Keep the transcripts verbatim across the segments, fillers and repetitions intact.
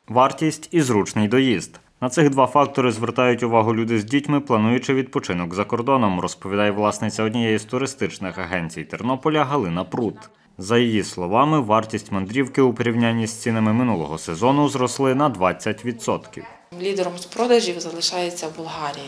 Вартість і зручний доїзд. На цих два фактори звертають увагу люди з дітьми, плануючи відпочинок за кордоном, розповідає власниця однієї з туристичних агенцій Тернополя Галина Прут. За її словами, вартість мандрівки у порівнянні з цінами минулого сезону зросли на двадцять відсотків. Лідером з продажів залишається Болгарія.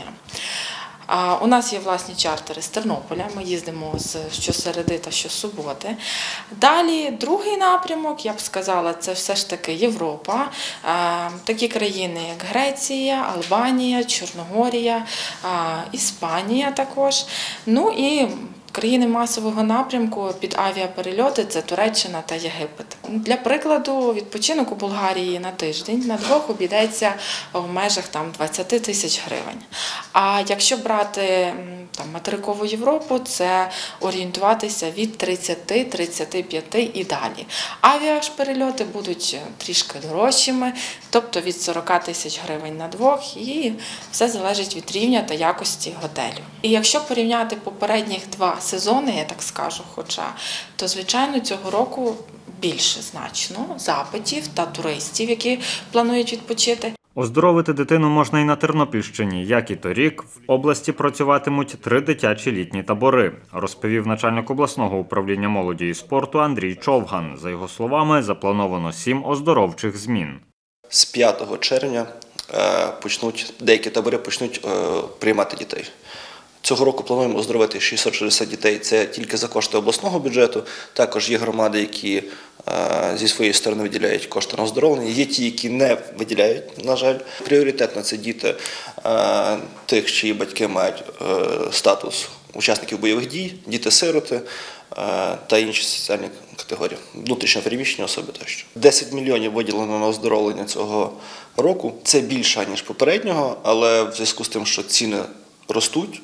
А у нас є власні чартери з Тернополя, ми їздимо з щосереди та щосуботи. Далі другий напрямок, я б сказала, це все ж таки Європа. Такі країни, як Греція, Албанія, Чорногорія, Іспанія також. Ну і країни масового напрямку під авіаперельоти – це Туреччина та Єгипет. Для прикладу, відпочинок у Болгарії на тиждень на двох обійдеться в межах там, двадцять тисяч гривень. А якщо брати там, материкову Європу, це орієнтуватися від тридцяти - тридцяти п'яти і далі. Авіаперельоти будуть трішки дорожчими, тобто від сорока тисяч гривень на двох, і все залежить від рівня та якості готелю. І якщо порівняти попередніх два сезони, я так скажу, хоча, то, звичайно, цього року більше значно запитів та туристів, які планують відпочити. Оздоровити дитину можна і на Тернопільщині. Як і торік, в області працюватимуть три дитячі літні табори, розповів начальник обласного управління молоді і спорту Андрій Човган. За його словами, заплановано сім оздоровчих змін. З п'ятого червня почнуть, деякі табори почнуть приймати дітей. Цього року плануємо оздоровити шістсот шістдесят дітей, це тільки за кошти обласного бюджету. Також є громади, які зі своєї сторони виділяють кошти на оздоровлення. Є ті, які не виділяють, на жаль. Пріоритетно це діти тих, чиї батьки мають статус учасників бойових дій, діти-сироти та інші соціальні категорії, внутрішньо переміщені особи тощо. десять мільйонів виділено на оздоровлення цього року. Це більше, ніж попереднього, але в зв'язку з тим, що ціни ростуть,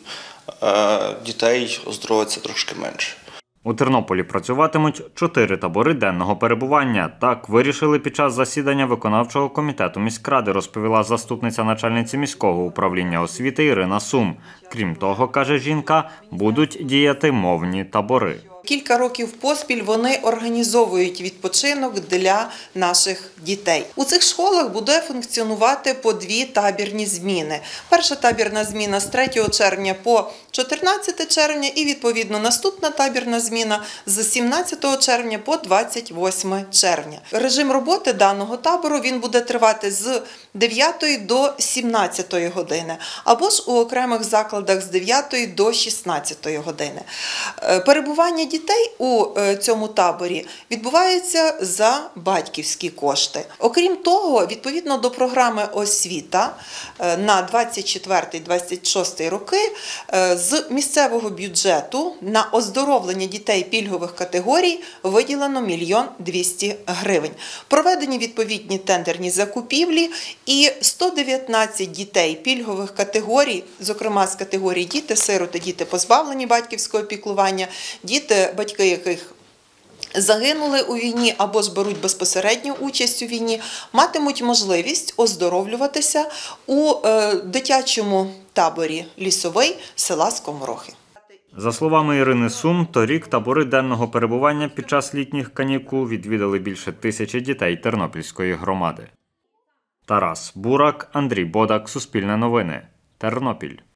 дітей оздоровиться трошки менше. У Тернополі працюватимуть чотири табори денного перебування. Так вирішили під час засідання виконавчого комітету міськради, розповіла заступниця начальниці міського управління освіти Ірина Сум. Крім того, каже жінка, будуть діяти мовні табори. Кілька років поспіль вони організовують відпочинок для наших дітей. У цих школах буде функціонувати по дві табірні зміни. Перша табірна зміна з третього червня по чотирнадцяте червня і, відповідно, наступна табірна зміна з сімнадцятого червня по двадцять восьме червня. Режим роботи даного табору він буде тривати з дев'ятої до сімнадцятої години, або ж у окремих закладах з дев'ятої до шістнадцятої години. Перебування дітей у цьому таборі відбувається за батьківські кошти. Окрім того, відповідно до програми «Освіта» на двадцять четвертий - двадцять шостий роки з місцевого бюджету на оздоровлення дітей пільгових категорій виділено мільйон двісті гривень. Проведені відповідні тендерні закупівлі і сто дев'ятнадцять дітей пільгових категорій, зокрема з категорії діти-сироти, діти позбавлені батьківського піклування, діти, батьки яких загинули у війні або ж беруть безпосередню участь у війні, матимуть можливість оздоровлюватися у дитячому таборі «Лісовий» села Скоморохи. За словами Ірини Сум, торік табори денного перебування під час літніх канікул відвідали більше тисячі дітей Тернопільської громади. Тарас Бурак, Андрій Бодак, Суспільне новини, Тернопіль.